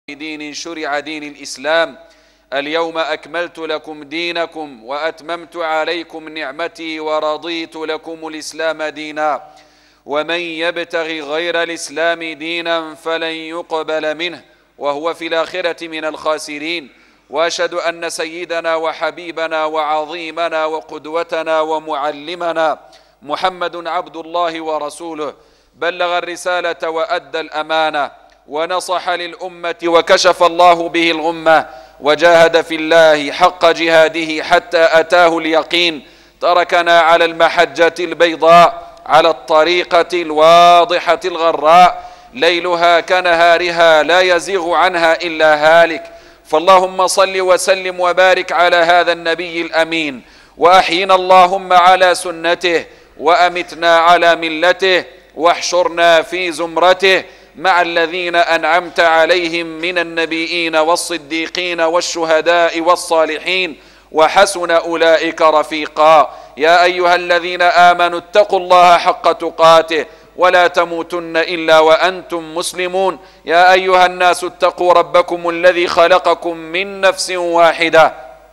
دين شرع دين الإسلام. اليوم أكملت لكم دينكم وأتممت عليكم نعمتي ورضيت لكم الإسلام دينا، ومن يبتغي غير الإسلام دينا فلن يقبل منه وهو في الآخرة من الخاسرين. وأشهد أن سيدنا وحبيبنا وعظيمنا وقدوتنا ومعلمنا محمد عبد الله ورسوله، بلغ الرسالة وأدى الأمانة ونصح للأمة وكشف الله به الغمة، وجاهد في الله حق جهاده حتى أتاه اليقين. تركنا على المحجة البيضاء على الطريقة الواضحة الغراء، ليلها كنهارها لا يزيغ عنها إلا هالك. فاللهم صل وسلم وبارك على هذا النبي الأمين، وأحينا اللهم على سنته، وأمتنا على ملته، واحشرنا في زمرته مع الذين أنعمت عليهم من النبيين والصديقين والشهداء والصالحين، وحسن أولئك رفيقا. يا أيها الذين آمنوا اتقوا الله حق تقاته ولا تموتن إلا وأنتم مسلمون. يا أيها الناس اتقوا ربكم الذي خلقكم من نفس واحدة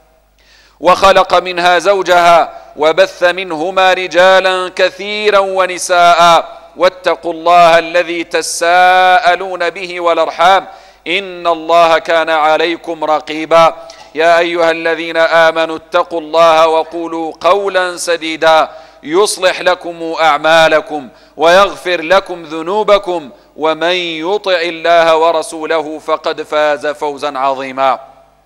وخلق منها زوجها وبث منهما رجالا كثيرا ونساء، واتقوا الله الذي تساءلون به والأرحام إن الله كان عليكم رقيبا. يا أيها الذين آمنوا اتقوا الله وقولوا قولا سديدا يصلح لكم أعمالكم ويغفر لكم ذنوبكم، ومن يطع الله ورسوله فقد فاز فوزا عظيما.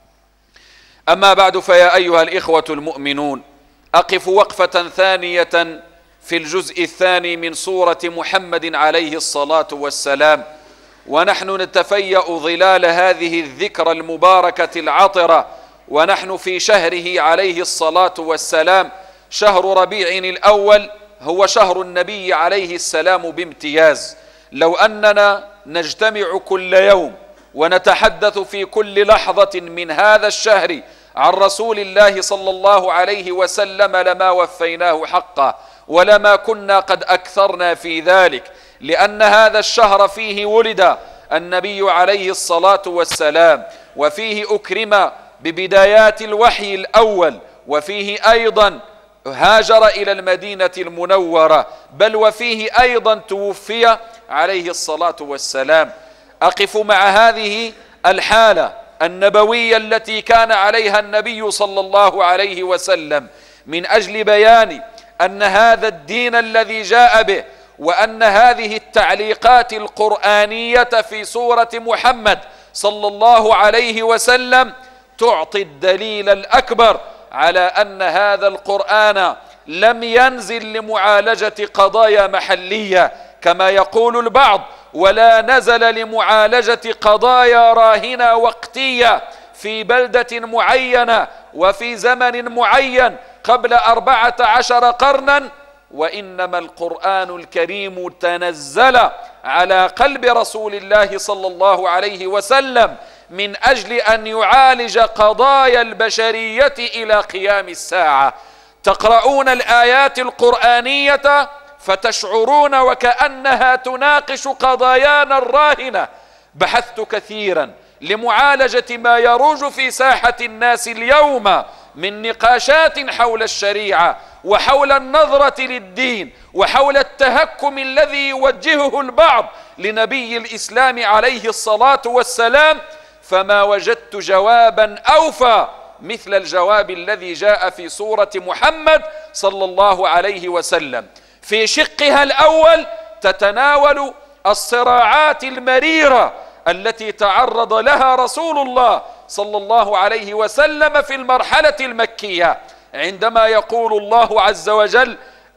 أما بعد، فيا أيها الإخوة المؤمنون، أقف وقفة ثانية في الجزء الثاني من سورة محمد عليه الصلاة والسلام، ونحن نتفيأ ظلال هذه الذكرى المباركة العطرة، ونحن في شهره عليه الصلاة والسلام. شهر ربيع الأول هو شهر النبي عليه السلام بامتياز. لو أننا نجتمع كل يوم ونتحدث في كل لحظة من هذا الشهر عن رسول الله صلى الله عليه وسلم لما وفيناه حقه، ولما كنا قد أكثرنا في ذلك، لأن هذا الشهر فيه ولد النبي عليه الصلاة والسلام، وفيه أكرم ببدايات الوحي الأول، وفيه أيضا هاجر إلى المدينة المنورة، بل وفيه أيضا توفي عليه الصلاة والسلام. أقف مع هذه الحالة النبوية التي كان عليها النبي صلى الله عليه وسلم من أجل بيان أن هذا الدين الذي جاء به، وأن هذه التعليقات القرآنية في سورة محمد صلى الله عليه وسلم تعطي الدليل الأكبر على أن هذا القرآن لم ينزل لمعالجة قضايا محلية كما يقول البعض، ولا نزل لمعالجة قضايا راهنة وقتية في بلدة معينة وفي زمن معين قبل 14 قرنا، وإنما القرآن الكريم تنزل على قلب رسول الله صلى الله عليه وسلم من أجل أن يعالج قضايا البشرية إلى قيام الساعة. تقرؤون الآيات القرآنية فتشعرون وكأنها تناقش قضايانا الراهنة. بحثت كثيرا لمعالجة ما يروج في ساحة الناس اليوم من نقاشات حول الشريعة وحول النظرة للدين وحول التهكم الذي يوجهه البعض لنبي الإسلام عليه الصلاة والسلام، فما وجدت جوابا أوفى مثل الجواب الذي جاء في سورة محمد صلى الله عليه وسلم. في شقها الأول تتناول الصراعات المريرة التي تعرض لها رسول الله صلى الله عليه وسلم في المرحلة المكية، عندما يقول الله عز وجل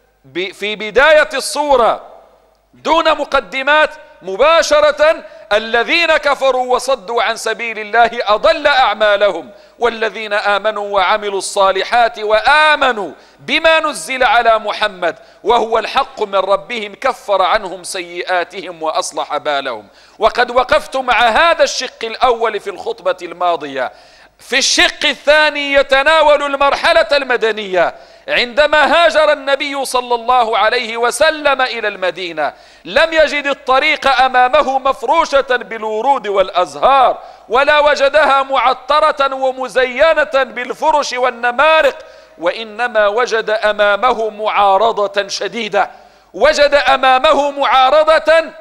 في بداية السورة دون مقدمات مباشرة: الذين كفروا وصدوا عن سبيل الله أضل أعمالهم، والذين آمنوا وعملوا الصالحات وآمنوا بما نزل على محمد وهو الحق من ربهم كفر عنهم سيئاتهم وأصلح بالهم. وقد وقفت مع هذا الشق الأول في الخطبة الماضية. في الشق الثاني يتناول المرحلة المدنية. عندما هاجر النبي صلى الله عليه وسلم إلى المدينة لم يجد الطريق أمامه مفروشة بالورود والأزهار ولا وجدها معطرة ومزينة بالفرش والنمارق، وإنما وجد أمامه معارضة شديدة، وجد أمامه معارضة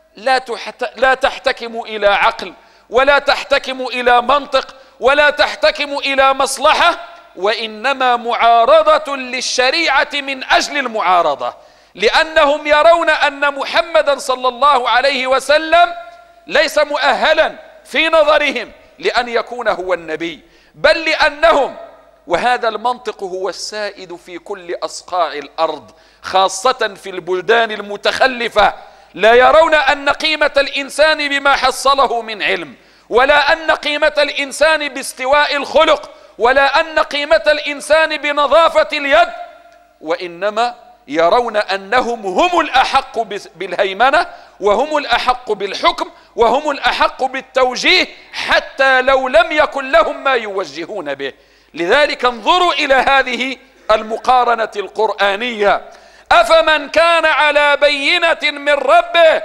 لا تحتكم إلى عقل، ولا تحتكم إلى منطق، ولا تحتكم إلى مصلحة، وإنما معارضة للشريعة من أجل المعارضة، لأنهم يرون أن محمدا صلى الله عليه وسلم ليس مؤهلا في نظرهم لأن يكون هو النبي، بل لأنهم، وهذا المنطق هو السائد في كل أصقاع الأرض خاصة في البلدان المتخلفة، لا يرون أن قيمة الإنسان بما حصله من علم، ولا أن قيمة الإنسان باستواء الخلق، ولا أن قيمة الإنسان بنظافة اليد، وإنما يرون أنهم هم الأحق بالهيمنة، وهم الأحق بالحكم، وهم الأحق بالتوجيه، حتى لو لم يكن لهم ما يوجهون به. لذلك انظروا إلى هذه المقارنة القرآنية: أفمن كان على بينة من ربه،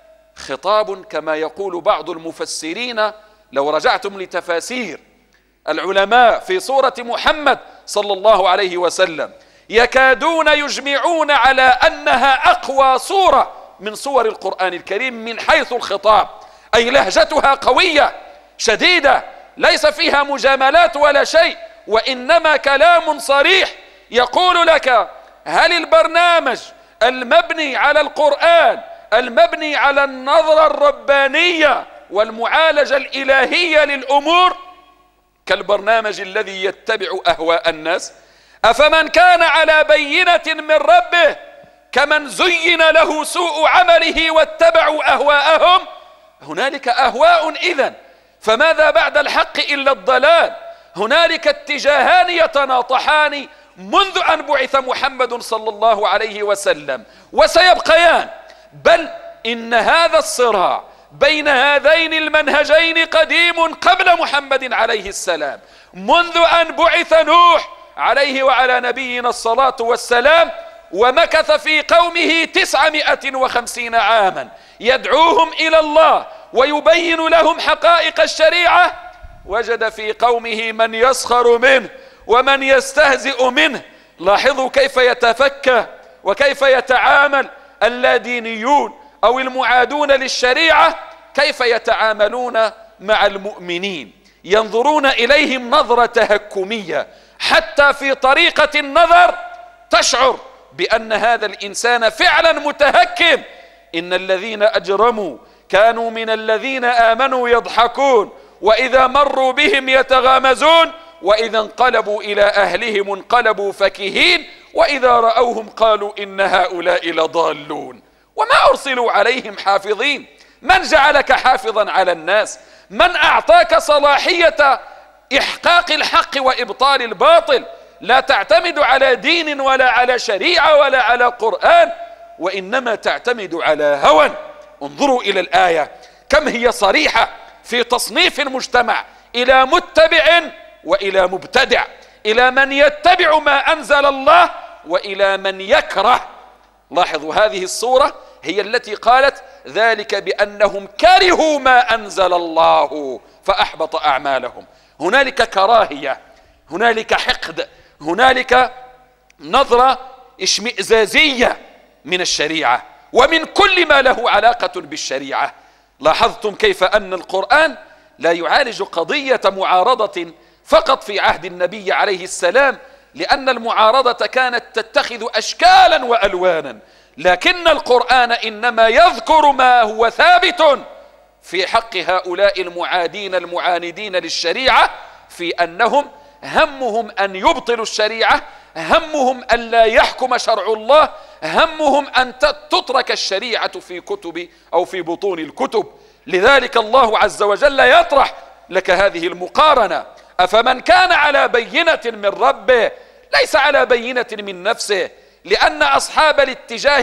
خطاب كما يقول بعض المفسرين لو رجعتم لتفاسير العلماء في سورة محمد صلى الله عليه وسلم يكادون يجمعون على أنها أقوى سورة من سور القرآن الكريم من حيث الخطاب، أي لهجتها قوية شديدة ليس فيها مجاملات ولا شيء، وإنما كلام صريح يقول لك: هل البرنامج المبني على القرآن، المبني على النظرة الربانية والمعالجة الإلهية للأمور، كالبرنامج الذي يتبع أهواء الناس؟ أفمن كان على بينة من ربه كمن زين له سوء عمله واتبعوا أهواءهم؟ هنالك أهواء إذن، فماذا بعد الحق إلا الضلال؟ هنالك اتجاهان يتناطحان منذ أن بعث محمد صلى الله عليه وسلم، وسيبقيان، بل إن هذا الصراع بين هذين المنهجين قديم قبل محمد عليه السلام، منذ أن بعث نوح عليه وعلى نبينا الصلاة والسلام، ومكث في قومه 950 عاما يدعوهم إلى الله ويبين لهم حقائق الشريعة، وجد في قومه من يسخر منه ومن يستهزئ منه. لاحظوا كيف يتفكه وكيف يتعامل اللادينيون أو المعادون للشريعة، كيف يتعاملون مع المؤمنين، ينظرون إليهم نظرة تهكمية، حتى في طريقة النظر تشعر بأن هذا الإنسان فعلا متهكم. إن الذين أجرموا كانوا من الذين آمنوا يضحكون، وإذا مروا بهم يتغامزون، وإذا انقلبوا إلى أهلهم انقلبوا فكهين، وإذا رأوهم قالوا إن هؤلاء لضالون. وما أرسلوا عليهم حافظين. من جعلك حافظا على الناس؟ من أعطاك صلاحية إحقاق الحق وإبطال الباطل؟ لا تعتمد على دين ولا على شريعة ولا على قرآن، وإنما تعتمد على هوى. انظروا إلى الآية كم هي صريحة في تصنيف المجتمع إلى متبع وإلى مبتدع، إلى من يتبع ما أنزل الله وإلى من يكره. لاحظوا هذه الصورة هي التي قالت: ذلك بأنهم كرهوا ما أنزل الله فأحبط أعمالهم. هنالك كراهية، هنالك حقد، هنالك نظرة اشمئزازية من الشريعة ومن كل ما له علاقة بالشريعة. لاحظتم كيف أن القرآن لا يعالج قضية معارضة فقط في عهد النبي عليه السلام، لأن المعارضة كانت تتخذ أشكالا وألوانا، لكن القرآن إنما يذكر ما هو ثابت في حق هؤلاء المعادين المعاندين للشريعة، في أنهم همهم أن يبطلوا الشريعة، همهم أن لا يحكم شرع الله، همهم أن تترك الشريعة في كتب أو في بطون الكتب. لذلك الله عز وجل يطرح لك هذه المقارنة: أفمن كان على بينة من ربه، ليس على بينة من نفسه، لأن أصحاب الاتجاه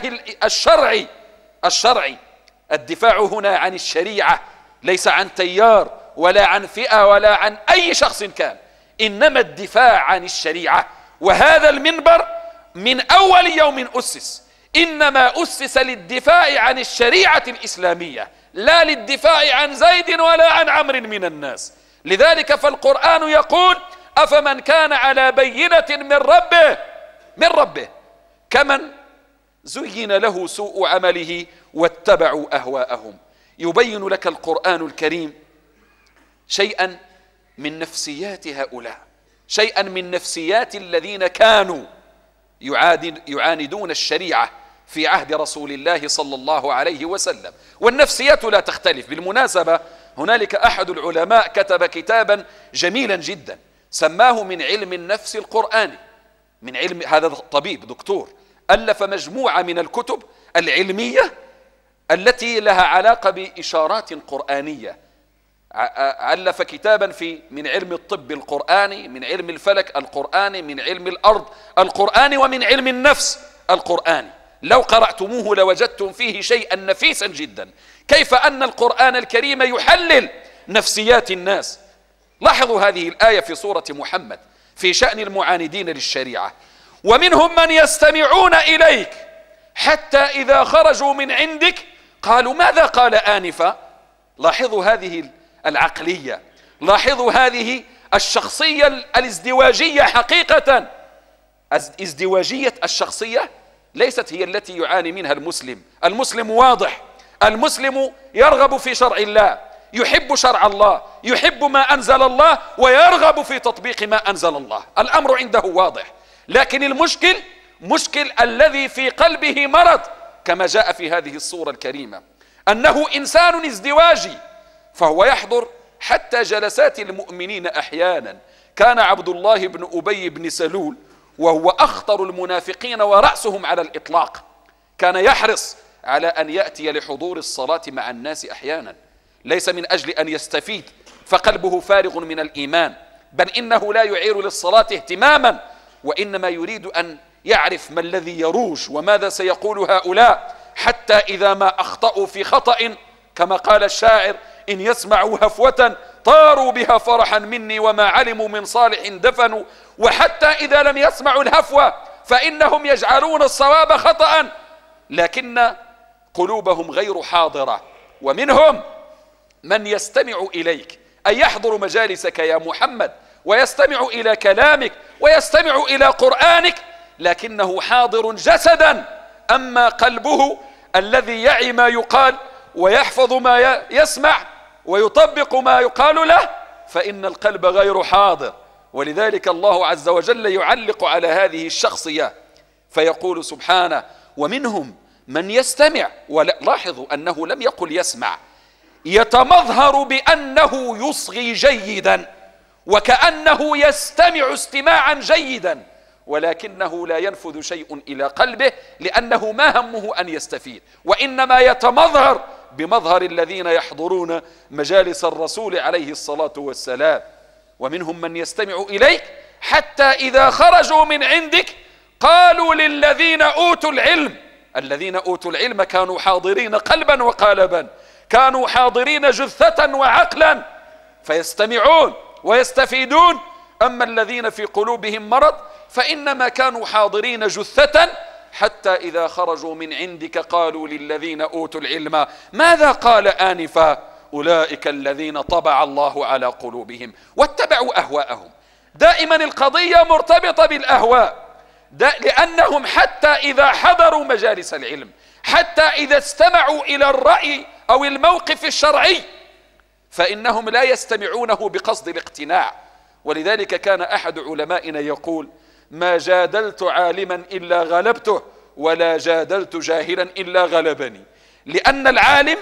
الشرعي الدفاع هنا عن الشريعة ليس عن تيار ولا عن فئة ولا عن أي شخص كان، إنما الدفاع عن الشريعة. وهذا المنبر من أول يوم أسس إنما أسس للدفاع عن الشريعة الإسلامية، لا للدفاع عن زيد ولا عن عمرو من الناس. لذلك فالقرآن يقول: أفمن كان على بينة من ربه كمن زين له سوء عمله واتبعوا أهواءهم. يبين لك القرآن الكريم شيئا من نفسيات هؤلاء، شيئا من نفسيات الذين كانوا يعاندون الشريعة في عهد رسول الله صلى الله عليه وسلم. والنفسيات لا تختلف. بالمناسبة هنالك أحد العلماء كتب كتابا جميلا جدا سماه من علم النفس القرآني، من علم، هذا طبيب دكتور ألف مجموعة من الكتب العلمية التي لها علاقة بإشارات قرآنية. ألف كتابا من علم الطب القرآني، من علم الفلك القرآني، من علم الأرض القرآني، ومن علم النفس القرآني. لو قرأتموه لوجدتم فيه شيئا نفيسا جدا، كيف أن القرآن الكريم يحلل نفسيات الناس. لاحظوا هذه الآية في سورة محمد في شأن المعاندين للشريعة: ومنهم من يستمعون إليك حتى إذا خرجوا من عندك قالوا ماذا قال آنفا. لاحظوا هذه العقلية، لاحظوا هذه الشخصية الازدواجية. حقيقة ازدواجية الشخصية ليست هي التي يعاني منها المسلم. المسلم واضح، المسلم يرغب في شرع الله، يحب شرع الله، يحب ما أنزل الله، ويرغب في تطبيق ما أنزل الله. الأمر عنده واضح. لكن المشكل مشكل الذي في قلبه مرض، كما جاء في هذه الصورة الكريمة، أنه إنسان ازدواجي، فهو يحضر حتى جلسات المؤمنين أحيانا. كان عبد الله بن أبي بن سلول وهو أخطر المنافقين ورأسهم على الإطلاق، كان يحرص على أن يأتي لحضور الصلاة مع الناس أحيانا، ليس من أجل أن يستفيد فقلبه فارغ من الإيمان، بل إنه لا يعير للصلاة اهتماما، وإنما يريد أن يعرف ما الذي يروج وماذا سيقول هؤلاء، حتى إذا ما أخطأوا في خطأ كما قال الشاعر: إن يسمعوا هفوة طاروا بها فرحا مني وما علموا من صالح دفنوا. وحتى إذا لم يسمعوا الهفوة فإنهم يجعلون الصواب خطأ، لكن قلوبهم غير حاضرة. ومنهم من يستمع إليك، أي يحضر مجالسك يا محمد ويستمع إلى كلامك ويستمع إلى قرآنك، لكنه حاضر جسدا، أما قلبه الذي يعي ما يقال ويحفظ ما يسمع ويطبق ما يقال له، فإن القلب غير حاضر. ولذلك الله عز وجل يعلق على هذه الشخصية فيقول سبحانه: ومنهم من يستمع. ولاحظوا أنه لم يقل يسمع، يتمظهر بأنه يصغي جيدا وكأنه يستمع استماعا جيدا، ولكنه لا ينفذ شيء إلى قلبه، لأنه ما همه أن يستفيد، وإنما يتمظهر بمظهر الذين يحضرون مجالس الرسول عليه الصلاة والسلام. ومنهم من يستمع إليك حتى إذا خرجوا من عندك قالوا للذين أوتوا العلم. الذين أوتوا العلم كانوا حاضرين قلبا وقالبا، كانوا حاضرين جثة وعقلا، فيستمعون ويستفيدون. أما الذين في قلوبهم مرض فإنما كانوا حاضرين جثة، حتى إذا خرجوا من عندك قالوا للذين أوتوا العلم ماذا قال آنفا أولئك الذين طبع الله على قلوبهم واتبعوا أهواءهم. دائما القضية مرتبطة بالأهواء، لأنهم حتى إذا حضروا مجالس العلم، حتى إذا استمعوا إلى الرأي أو الموقف الشرعي، فإنهم لا يستمعونه بقصد الاقتناع. ولذلك كان أحد علمائنا يقول: ما جادلت عالما إلا غلبته، ولا جادلت جاهلا إلا غلبني. لأن العالم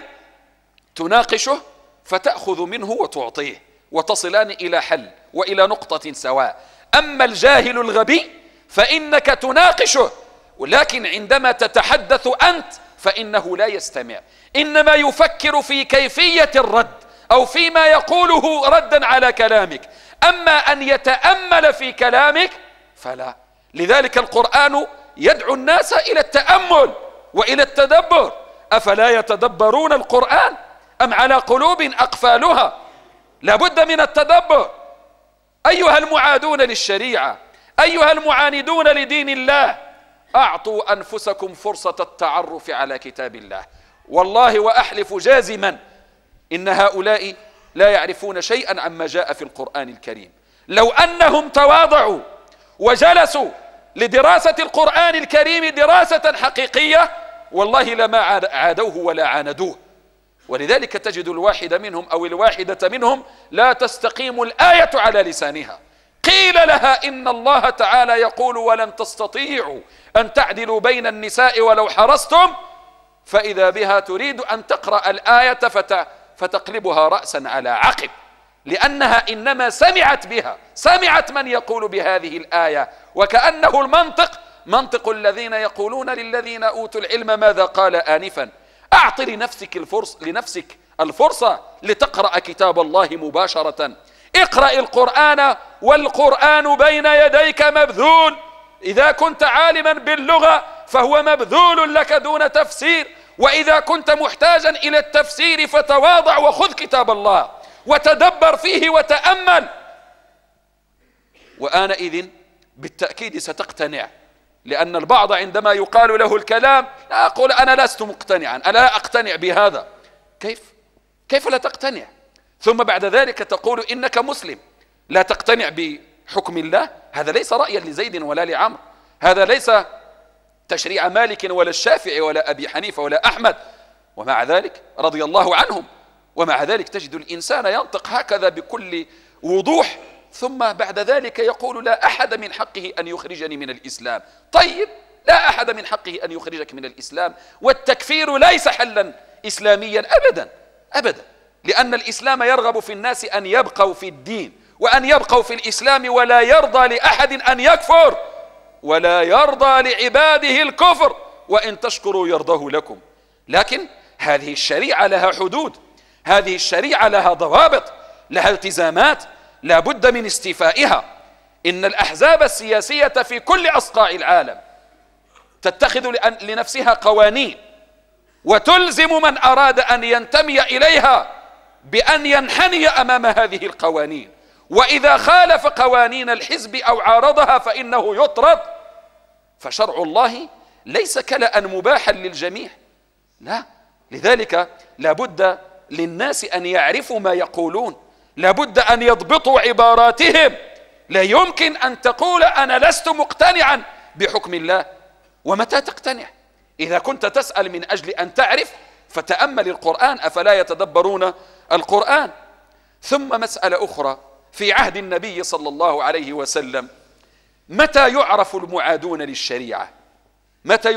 تناقشه فتأخذ منه وتعطيه وتصلان إلى حل وإلى نقطة سواء. أما الجاهل الغبي فإنك تناقشه، ولكن عندما تتحدث أنت فإنه لا يستمع، إنما يفكر في كيفية الرد أو فيما يقوله ردا على كلامك. أما أن يتأمل في كلامك فلا. لذلك القرآن يدعو الناس إلى التأمل وإلى التدبر. أفلا يتدبرون القرآن أم على قلوب أقفالها؟ لابد من التدبر. أيها المعادون للشريعة، أيها المعاندون لدين الله، أعطوا أنفسكم فرصة التعرف على كتاب الله، والله وأحلف جازما إن هؤلاء لا يعرفون شيئا عما جاء في القرآن الكريم. لو أنهم تواضعوا وجلسوا لدراسة القرآن الكريم دراسة حقيقية والله لما عادوه ولا عاندوه. ولذلك تجد الواحد منهم أو الواحدة منهم لا تستقيم الآية على لسانها. قيل لها إن الله تعالى يقول ولن تستطيعوا أن تعدلوا بين النساء ولو حرصتم، فإذا بها تريد أن تقرأ الآية فتقلبها رأسا على عقب، لأنها إنما سمعت بها، سمعت من يقول بهذه الآية، وكأنه المنطق منطق الذين يقولون للذين أوتوا العلم ماذا قال آنفا. أعط لنفسك الفرصة لتقرأ كتاب الله مباشرة. اقرأ القرآن والقرآن بين يديك مبذول. إذا كنت عالما باللغة فهو مبذول لك دون تفسير، وإذا كنت محتاجا إلى التفسير فتواضع وخذ كتاب الله وتدبر فيه وتأمل، وآنئذ بالتأكيد ستقتنع. لأن البعض عندما يقال له الكلام لا أقول أنا لست مقتنعا، أنا لا أقتنع بهذا. كيف لا تقتنع؟ ثم بعد ذلك تقول إنك مسلم لا تقتنع بحكم الله. هذا ليس رأيا لزيد ولا لعمر، هذا ليس تشريع مالك ولا الشافعي ولا أبي حنيفة ولا أحمد، ومع ذلك رضي الله عنهم، ومع ذلك تجد الإنسان ينطق هكذا بكل وضوح، ثم بعد ذلك يقول لا أحد من حقه أن يخرجني من الإسلام. طيب، لا أحد من حقه أن يخرجك من الإسلام، والتكفير ليس حلا إسلاميا أبدا أبدا، لأن الإسلام يرغب في الناس أن يبقوا في الدين وأن يبقوا في الإسلام، ولا يرضى لأحد أن يكفر، ولا يرضى لعباده الكفر، وإن تشكروا يرضه لكم. لكن هذه الشريعة لها حدود، هذه الشريعة لها ضوابط، لها التزامات لا بد من استيفائها. إن الأحزاب السياسية في كل أصقاع العالم تتخذ لنفسها قوانين، وتلزم من أراد أن ينتمي إليها بأن ينحني أمام هذه القوانين، وإذا خالف قوانين الحزب أو عارضها فإنه يطرد. فشرع الله ليس كلأ مباحا للجميع، لا. لذلك لابد للناس أن يعرفوا ما يقولون، لابد أن يضبطوا عباراتهم. لا يمكن أن تقول أنا لست مقتنعا بحكم الله. ومتى تقتنع؟ إذا كنت تسأل من أجل أن تعرف فتأمل القرآن، أفلا يتدبرون القرآن؟ ثم مسألة أخرى في عهد النبي صلى الله عليه وسلم، متى يعرف المعادون للشريعة؟ متى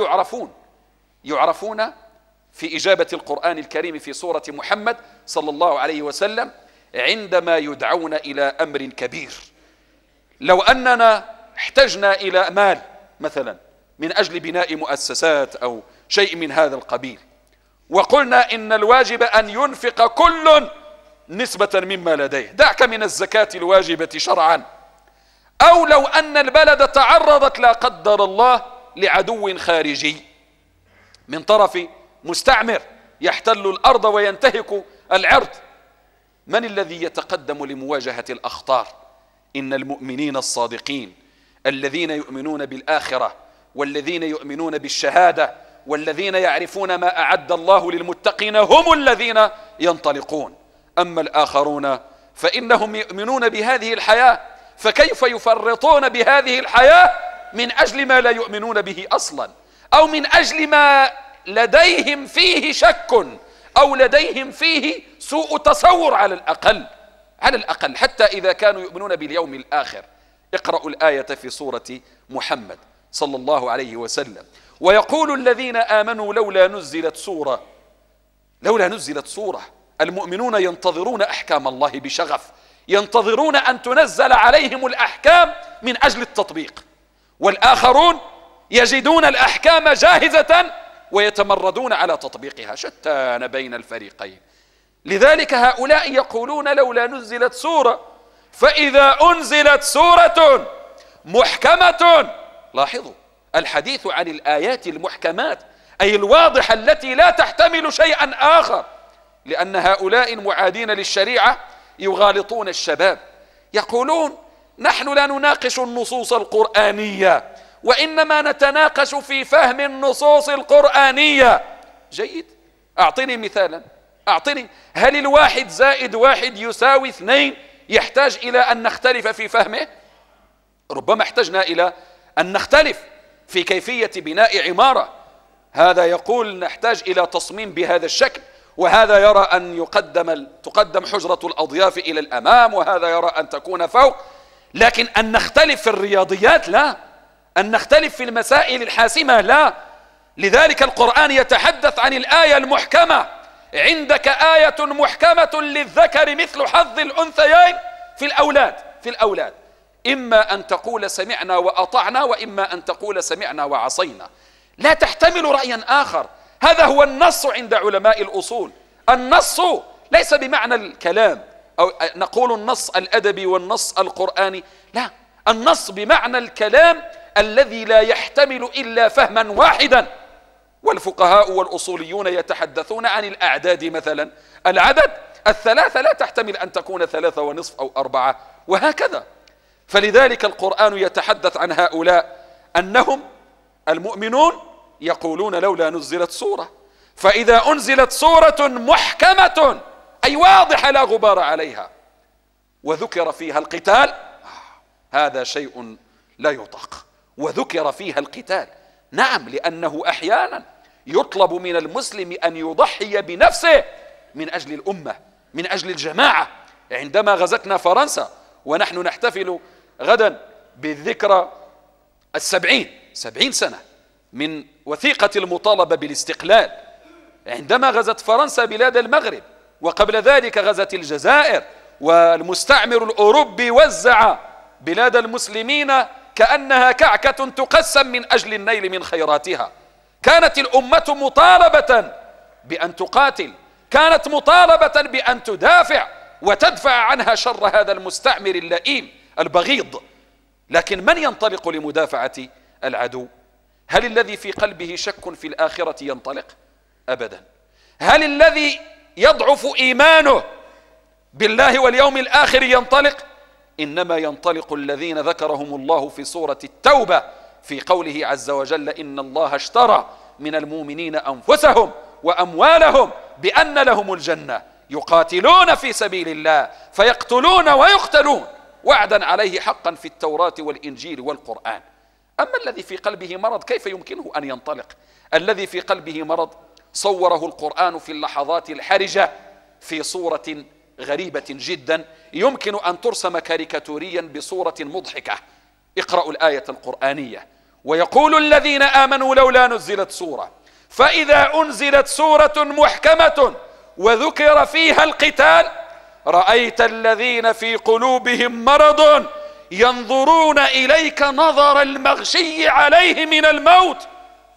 يعرفون في إجابة القرآن الكريم في سورة محمد صلى الله عليه وسلم عندما يدعون إلى أمر كبير. لو أننا احتجنا إلى مال مثلا من أجل بناء مؤسسات أو شيء من هذا القبيل، وقلنا إن الواجب أن ينفق كل نسبة مما لديه، دعك من الزكاة الواجبة شرعا، أو لو أن البلد تعرضت لا قدر الله لعدو خارجي من طرف مستعمر يحتل الأرض وينتهك العرض، من الذي يتقدم لمواجهة الأخطار؟ إن المؤمنين الصادقين الذين يؤمنون بالآخرة والذين يؤمنون بالشهادة والذين يعرفون ما أعد الله للمتقين هم الذين ينطلقون. أما الآخرون فإنهم يؤمنون بهذه الحياة، فكيف يفرطون بهذه الحياة من أجل ما لا يؤمنون به أصلا، أو من أجل ما لديهم فيه شك أو لديهم فيه سوء تصور على الأقل حتى إذا كانوا يؤمنون باليوم الآخر. اقرأوا الآية في سورة محمد صلى الله عليه وسلم: ويقول الذين آمنوا لولا نزلت سورة. المؤمنون ينتظرون أحكام الله بشغف، ينتظرون أن تنزل عليهم الأحكام من أجل التطبيق، والآخرون يجدون الأحكام جاهزة ويتمردون على تطبيقها، شتان بين الفريقين. لذلك هؤلاء يقولون لولا نزلت سورة، فإذا أنزلت سورة محكمة، لاحظوا الحديث عن الآيات المحكمات أي الواضحة التي لا تحتمل شيئا آخر، لأن هؤلاء المعادين للشريعة يغالطون الشباب، يقولون نحن لا نناقش النصوص القرآنية وإنما نتناقش في فهم النصوص القرآنية. جيد، أعطني مثالا، أعطني. هل 1 زائد 1 يساوي 2 يحتاج إلى أن نختلف في فهمه؟ ربما احتجنا إلى أن نختلف في كيفية بناء عمارة. هذا يقول نحتاج إلى تصميم بهذا الشكل، وهذا يرى أن تقدم حجرة الأضياف إلى الأمام، وهذا يرى أن تكون فوق. لكن أن نختلف في الرياضيات لا، أن نختلف في المسائل الحاسمة لا. لذلك القرآن يتحدث عن الآية المحكمة. عندك آية محكمة للذكر مثل حظ الأنثيين في الأولاد إما أن تقول سمعنا وأطعنا، وإما أن تقول سمعنا وعصينا، لا تحتمل رأيا آخر. هذا هو النص عند علماء الأصول. النص ليس بمعنى الكلام أو نقول النص الأدبي والنص القرآني، لا، النص بمعنى الكلام الذي لا يحتمل إلا فهما واحدا. والفقهاء والأصوليون يتحدثون عن الأعداد مثلا، العدد 3 لا تحتمل أن تكون 3.5 أو 4 وهكذا. فلذلك القرآن يتحدث عن هؤلاء أنهم المؤمنون يقولون لولا نزلت سورة، فإذا أنزلت سورة محكمة أي واضحة لا غبار عليها وذكر فيها القتال، هذا شيء لا يطاق. وذكر فيها القتال، نعم، لأنه أحيانا يطلب من المسلم أن يضحي بنفسه من أجل الأمة، من أجل الجماعة. عندما غزتنا فرنسا، ونحن نحتفل غدا بالذكرى 70 سنة من وثيقة المطالبة بالاستقلال، عندما غزت فرنسا بلاد المغرب، وقبل ذلك غزت الجزائر، والمستعمر الأوروبي وزع بلاد المسلمين كأنها كعكة تقسم من أجل النيل من خيراتها. كانت الأمة مطالبة بأن تقاتل، كانت مطالبة بأن تدافع وتدفع عنها شر هذا المستعمر اللئيم البغيض. لكن من ينطلق لمدافعة العدو؟ هل الذي في قلبه شك في الآخرة ينطلق؟ أبدا. هل الذي يضعف إيمانه بالله واليوم الآخر ينطلق؟ إنما ينطلق الذين ذكرهم الله في سورة التوبة في قوله عز وجل: إن الله اشترى من المؤمنين أنفسهم وأموالهم بأن لهم الجنة يقاتلون في سبيل الله فيقتلون ويقتلون وعدا عليه حقا في التوراة والإنجيل والقرآن. أما الذي في قلبه مرض كيف يمكنه أن ينطلق؟ الذي في قلبه مرض صوره القرآن في اللحظات الحرجة في صورة غريبة جدا، يمكن أن ترسم كاريكاتوريا بصورة مضحكة. اقرأوا الآية القرآنية: ويقول الذين آمنوا لولا نزلت سورة، فإذا أنزلت سورة محكمة وذكر فيها القتال رأيت الذين في قلوبهم مرض ينظرون إليك نظر المغشي عليه من الموت.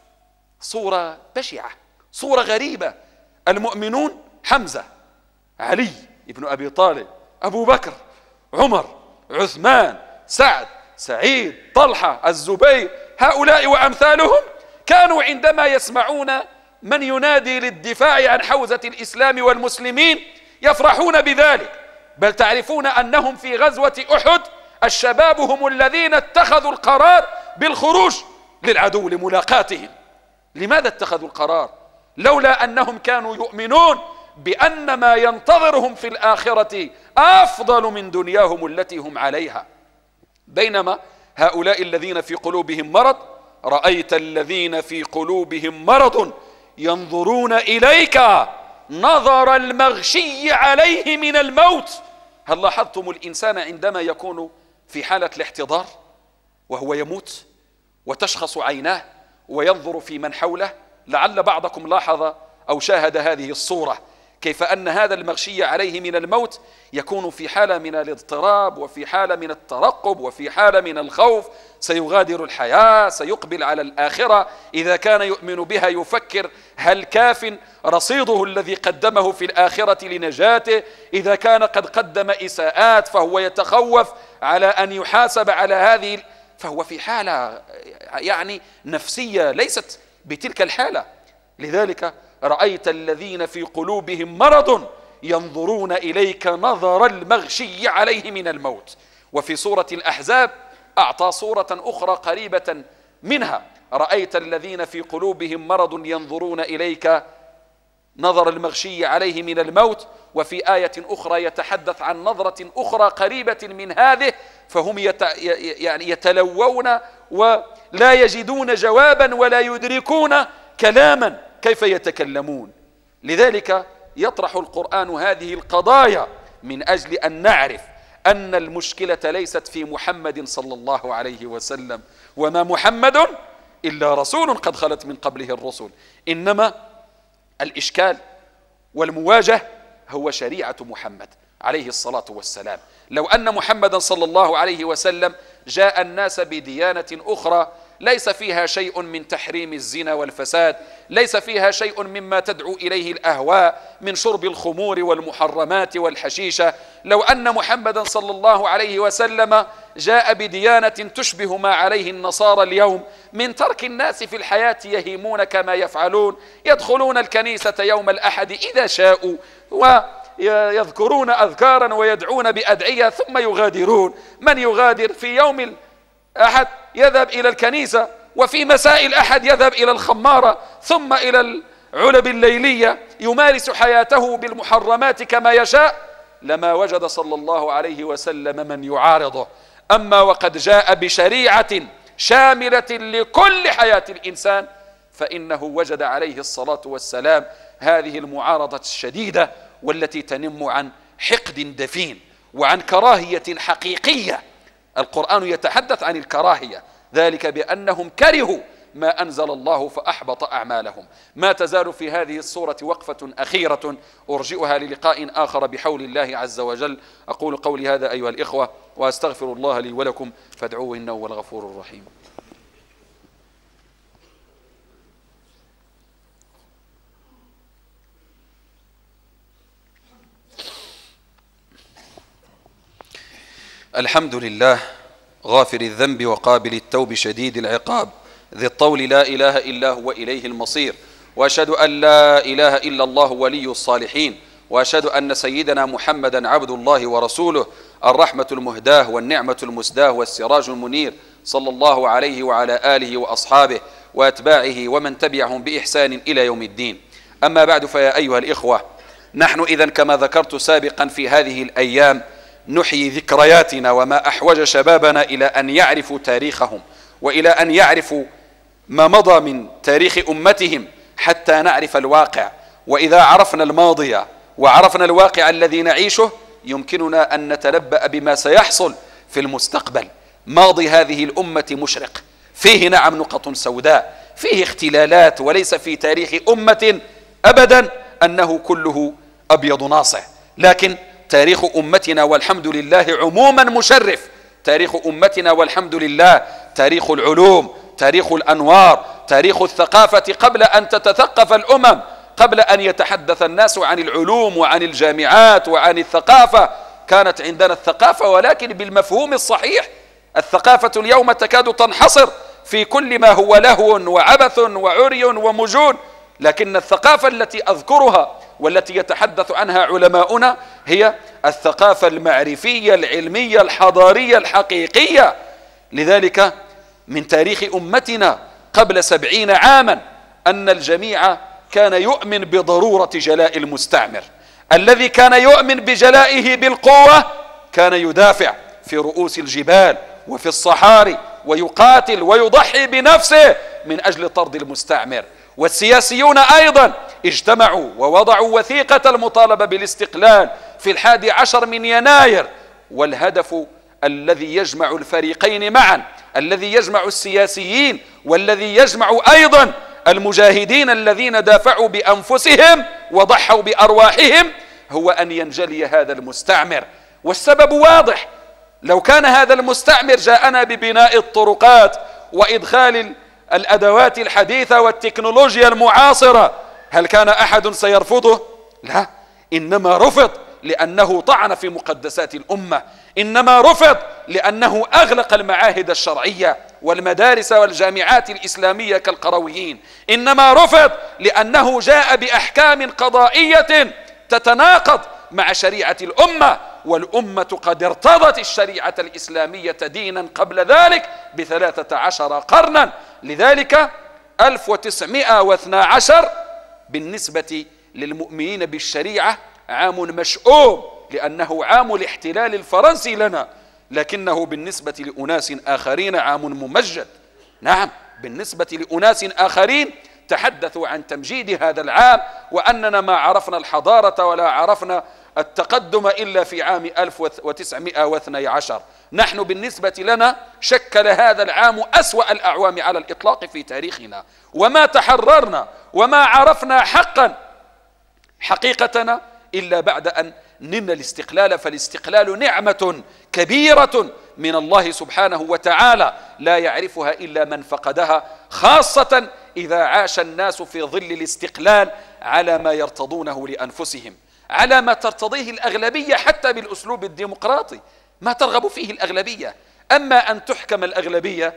صورة بشعة، صورة غريبة. المؤمنون حمزة، علي ابن أبي طالب، أبو بكر، عمر، عثمان، سعد، سعيد، طلحة، الزبير، هؤلاء وأمثالهم كانوا عندما يسمعون من ينادي للدفاع عن حوزة الإسلام والمسلمين يفرحون بذلك، بل تعرفون أنهم في غزوة أحد الشباب هم الذين اتخذوا القرار بالخروج للعدو لملاقاتهم. لماذا اتخذوا القرار؟ لولا أنهم كانوا يؤمنون بأن ما ينتظرهم في الآخرة أفضل من دنياهم التي هم عليها. بينما هؤلاء الذين في قلوبهم مرض، رأيت الذين في قلوبهم مرض ينظرون إليك نظر المغشي عليه من الموت. هل لاحظتم الإنسان عندما يكون في حالة الاحتضار وهو يموت وتشخص عيناه وينظر في من حوله؟ لعل بعضكم لاحظ أو شاهد هذه الصورة، كيف أن هذا المغشي عليه من الموت يكون في حالة من الاضطراب وفي حالة من الترقب وفي حالة من الخوف، سيغادر الحياة، سيقبل على الآخرة. إذا كان يؤمن بها يفكر هل كاف رصيده الذي قدمه في الآخرة لنجاته؟ إذا كان قد قدم إساءات فهو يتخوف على أن يحاسب على هذه، فهو في حالة يعني نفسية ليست بتلك الحالة. لذلك رأيت الذين في قلوبهم مرض ينظرون إليك نظر المغشي عليه من الموت. وفي سورة الأحزاب أعطى صورة أخرى قريبة منها: رأيت الذين في قلوبهم مرض ينظرون إليك نظر المغشي عليه من الموت، وفي آية أخرى يتحدث عن نظرة أخرى قريبة من هذه، فهم يعني يتلوون ولا يجدون جوابا ولا يدركون كلاما، كيف يتكلمون؟ لذلك يطرح القرآن هذه القضايا من أجل أن نعرف أن المشكلة ليست في محمد صلى الله عليه وسلم، وما محمد إلا رسول قد خلت من قبله الرسل، إنما الإشكال والمواجهة هو شريعة محمد عليه الصلاة والسلام. لو أن محمدا صلى الله عليه وسلم جاء الناس بديانة أخرى ليس فيها شيء من تحريم الزنا والفساد، ليس فيها شيء مما تدعو إليه الأهواء من شرب الخمور والمحرمات والحشيشة، لو أن محمدا صلى الله عليه وسلم جاء بديانة تشبه ما عليه النصارى اليوم من ترك الناس في الحياة يهيمون كما يفعلون، يدخلون الكنيسة يوم الأحد إذا شاءوا ويذكرون أذكارا ويدعون بأدعية ثم يغادرون. من يغادر في يوم الأحد يذهب إلى الكنيسة، وفي مساء الأحد يذهب إلى الخمارة ثم إلى العلب الليلية يمارس حياته بالمحرمات كما يشاء، لما وجد صلى الله عليه وسلم من يعارضه. أما وقد جاء بشريعة شاملة لكل حياة الإنسان فإنه وجد عليه الصلاة والسلام هذه المعارضة الشديدة والتي تنم عن حقد دفين وعن كراهية حقيقية. القرآن يتحدث عن الكراهية، ذلك بأنهم كرهوا ما أنزل الله فأحبط أعمالهم. ما تزال في هذه الصورة وقفة أخيرة أرجئها للقاء آخر بحول الله عز وجل. أقول قولي هذا أيها الإخوة وأستغفر الله لي ولكم فادعوه إنه هو الغفور الرحيم. الحمد لله غافر الذنب وقابل التوب شديد العقاب ذي الطول لا إله إلا هو إليه المصير، وأشهد أن لا إله إلا الله ولي الصالحين، وأشهد أن سيدنا محمدا عبد الله ورسوله الرحمة المهداة والنعمة المسداة والسراج المنير، صلى الله عليه وعلى آله وأصحابه وأتباعه ومن تبعهم بإحسان إلى يوم الدين. أما بعد، فيا أيها الإخوة، نحن إذن كما ذكرت سابقا في هذه الأيام نحيي ذكرياتنا، وما أحوج شبابنا إلى أن يعرفوا تاريخهم وإلى أن يعرفوا ما مضى من تاريخ أمتهم حتى نعرف الواقع. وإذا عرفنا الماضي وعرفنا الواقع الذي نعيشه يمكننا أن نتنبأ بما سيحصل في المستقبل. ماضي هذه الأمة مشرق، فيه نعم نقط سوداء، فيه اختلالات، وليس في تاريخ أمة أبدا أنه كله أبيض ناصع، لكن تاريخ أمتنا والحمد لله عموما مشرف. تاريخ أمتنا والحمد لله تاريخ العلوم، تاريخ الأنوار، تاريخ الثقافة قبل أن تتثقف الأمم، قبل أن يتحدث الناس عن العلوم وعن الجامعات وعن الثقافة. كانت عندنا الثقافة ولكن بالمفهوم الصحيح. الثقافة اليوم تكاد تنحصر في كل ما هو لهو وعبث وعري ومجون، لكن الثقافة التي أذكرها والتي يتحدث عنها علماؤنا هي الثقافة المعرفية العلمية الحضارية الحقيقية. لذلك من تاريخ أمتنا قبل 70 عاما أن الجميع كان يؤمن بضرورة جلاء المستعمر. الذي كان يؤمن بجلائه بالقوة كان يدافع في رؤوس الجبال وفي الصحاري ويقاتل ويضحي بنفسه من أجل طرد المستعمر. والسياسيون أيضا اجتمعوا ووضعوا وثيقة المطالبة بالاستقلال في 11 من يناير، والهدف الذي يجمع الفريقين معا، الذي يجمع السياسيين والذي يجمع أيضا المجاهدين الذين دافعوا بأنفسهم وضحوا بأرواحهم، هو أن ينجلي هذا المستعمر. والسبب واضح، لو كان هذا المستعمر جاءنا ببناء الطرقات وإدخال الأدوات الحديثة والتكنولوجيا المعاصرة هل كان أحد سيرفضه؟ لا، إنما رفض لأنه طعن في مقدسات الأمة، إنما رفض لأنه أغلق المعاهد الشرعية والمدارس والجامعات الإسلامية كالقرويين، إنما رفض لأنه جاء بأحكام قضائية تتناقض مع شريعة الأمة، والأمة قد ارتضت الشريعة الإسلامية دينا قبل ذلك ب13 قرنا. لذلك 1912 بالنسبة للمؤمنين بالشريعة عام مشؤوم، لأنه عام الاحتلال الفرنسي لنا، لكنه بالنسبة لأناس آخرين عام ممجد. نعم، بالنسبة لأناس آخرين تحدثوا عن تمجيد هذا العام، وأننا ما عرفنا الحضارة ولا عرفنا التقدم إلا في عام 1912. نحن بالنسبة لنا شكل هذا العام أسوأ الأعوام على الإطلاق في تاريخنا، وما تحررنا وما عرفنا حقيقتنا إلا بعد أن نلنا الاستقلال. فالاستقلال نعمة كبيرة من الله سبحانه وتعالى لا يعرفها إلا من فقدها، خاصة إذا عاش الناس في ظل الاستقلال على ما يرتضونه لأنفسهم، على ما ترتضيه الأغلبية، حتى بالأسلوب الديمقراطي ما ترغب فيه الأغلبية. أما أن تحكم الأغلبية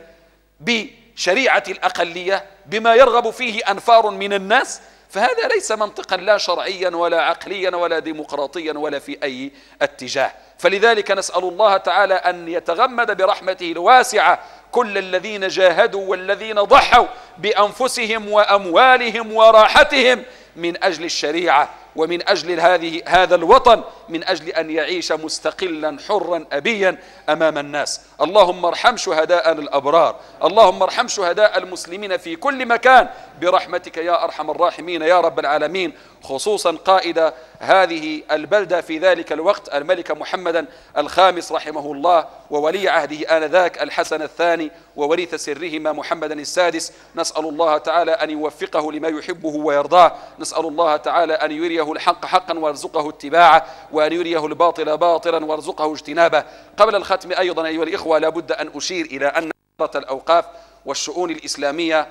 بشريعة الأقلية بما يرغب فيه أنفار من الناس، فهذا ليس منطقا لا شرعيا ولا عقليا ولا ديمقراطيا ولا في أي اتجاه. فلذلك نسأل الله تعالى أن يتغمد برحمته الواسعة كل الذين جاهدوا والذين ضحوا بأنفسهم وأموالهم وراحتهم من أجل الشريعة ومن أجل هذا الوطن، من أجل أن يعيش مستقلا حرا أبيا أمام الناس. اللهم ارحم شهداءنا الأبرار، اللهم ارحم شهداء المسلمين في كل مكان برحمتك يا أرحم الراحمين يا رب العالمين، خصوصا قائد هذه البلدة في ذلك الوقت الملك محمد الخامس رحمه الله، وولي عهده آنذاك الحسن الثاني، ووريث سرهما محمد السادس. نسأل الله تعالى أن يوفقه لما يحبه ويرضاه، نسأل الله تعالى أن يريه الحق حقا وارزقه اتباعه، وأن يريه الباطل باطلا وارزقه اجتنابه. قبل الختم أيضا أيها الإخوة لابد أن أشير إلى أن وزارة الأوقاف والشؤون الإسلامية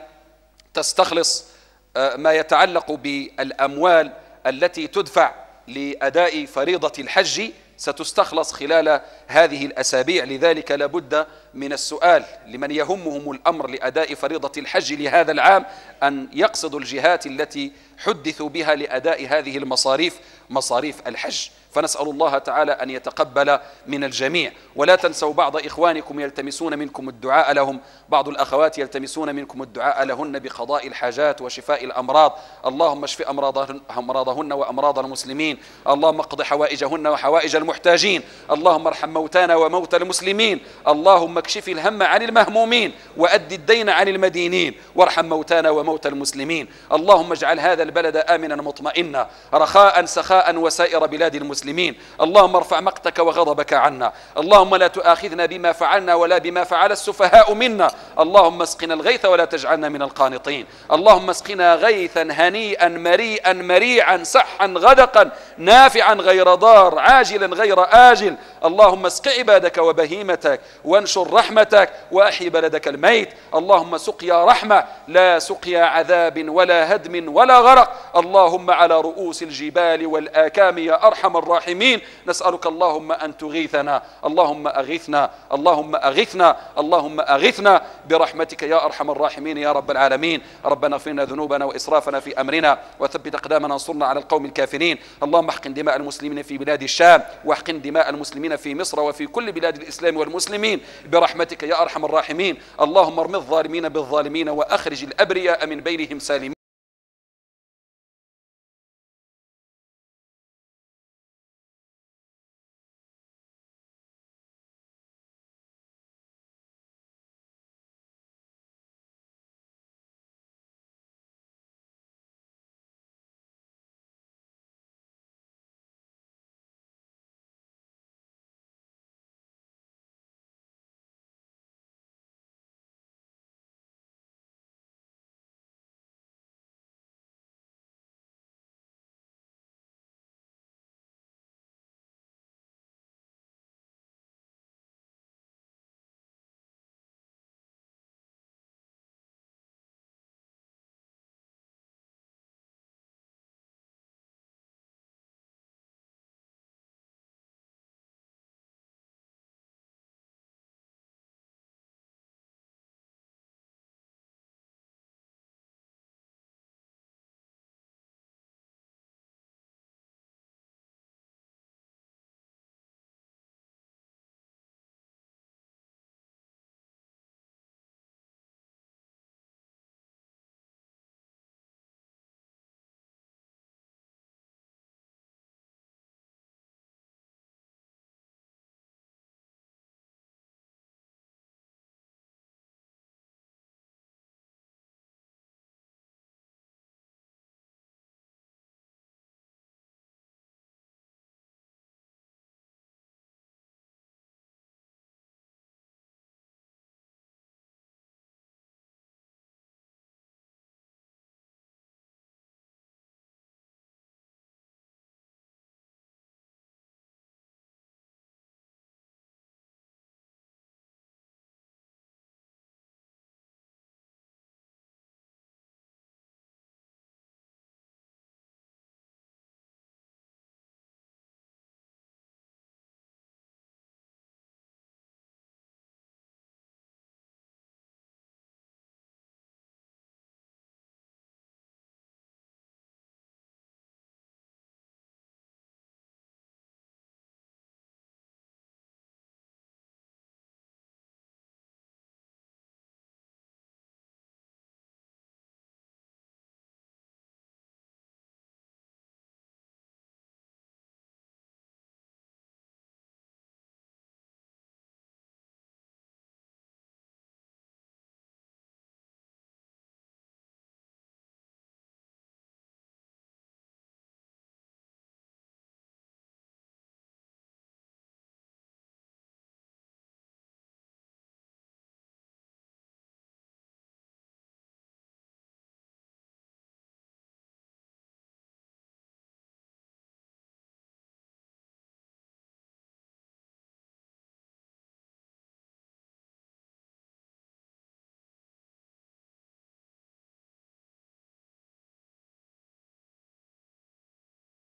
تستخلص ما يتعلق بالأموال التي تدفع لأداء فريضة الحج، ستستخلص خلال هذه الأسابيع. لذلك لابد من السؤال لمن يهمهم الأمر لأداء فريضة الحج لهذا العام أن يقصدوا الجهات التي حدثوا بها لأداء هذه المصاريف، مصاريف الحج. فنسأل الله تعالى أن يتقبل من الجميع. ولا تنسوا بعض إخوانكم يلتمسون منكم الدعاء لهم، بعض الأخوات يلتمسون منكم الدعاء لهن بقضاء الحاجات وشفاء الأمراض. اللهم اشف أمراضهن وأمراض المسلمين، اللهم اقض حوائجهن وحوائج المحتاجين، اللهم ارحم موتانا وموتى المسلمين، اللهم اكشف الهم عن المهمومين وأد الدين عن المدينين، وارحم موتانا وموتى المسلمين. اللهم اجعل هذا البلد آمنا مطمئنا رخاء سخاء وسائر بلاد المسلمين. اللهم ارفع مقتك وغضبك عنا، اللهم لا تؤاخذنا بما فعلنا ولا بما فعل السفهاء منا، اللهم اسقنا الغيث ولا تجعلنا من القانطين، اللهم اسقنا غيثا هنيئا مريئا مريعا سحا غدقا نافعا غير ضار عاجلا غير آجل. اللهم اسق عبادك وبهيمتك وانشر رحمتك وأحي بلدك الميت. اللهم سقيا رحمة لا سقيا عذاب ولا هدم ولا غرق. اللهم على رؤوس الجبال والآكام يا أرحم الراحمين نسألك اللهم أن تغيثنا، اللهم أغثنا، اللهم أغثنا، اللهم أغثنا برحمتك يا أرحم الراحمين يا رب العالمين. ربنا اغفر لنا ذنوبنا وإسرافنا في أمرنا وثبت أقدامنا انصرنا على القوم الكافرين. اللهم احقن دماء المسلمين في بلاد الشام، واحقن دماء المسلمين في مصر وفي كل بلاد الإسلام والمسلمين برحمتك يا أرحم الراحمين. اللهم ارم الظالمين بالظالمين وأخرج الأبرياء من بينهم سالمين.